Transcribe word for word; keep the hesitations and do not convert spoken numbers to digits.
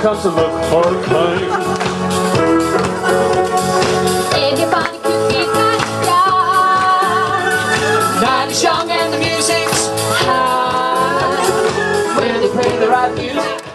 comes to look hard time. Anybody could be nice guy. Night is young and the music's high. When they play the right music.